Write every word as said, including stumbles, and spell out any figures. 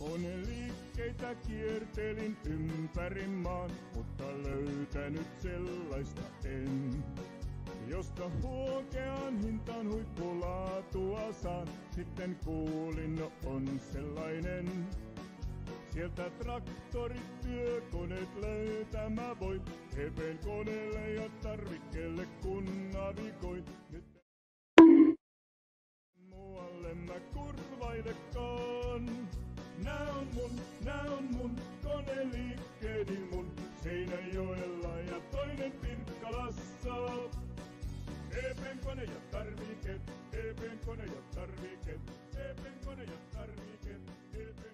Koneliikkeitä kiertelin ympäri maan, mutta löytänyt sellaista en. Josta huokean hintaan huippulaatua saan, sitten kuulin, no on sellainen. Sieltä traktorit, työkoneet löytämä voi, hepeen koneelle ja tarvikkeelle kun navigoi. Nyt muualle mä kurvailekaan. Nää on mun, nää on mun, koneliikkeeni mun, Seinäjoella ja toinen Pirkkalassa. E P:n kone ja tarvike, E P:n kone ja tarvike, E P:n kone ja tarvike, E P:n